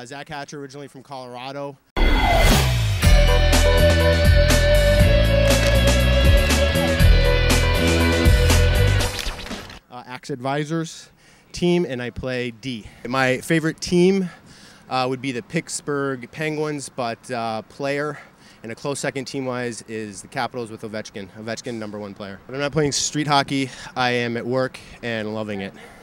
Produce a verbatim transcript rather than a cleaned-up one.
Zach Hatcher, originally from Colorado. Uh, Axe Advisors team, and I play D. My favorite team uh, would be the Pittsburgh Penguins, but uh, player and a close second team-wise is the Capitals with Ovechkin. Ovechkin, number one player. But I'm not playing street hockey. I am at work and loving it.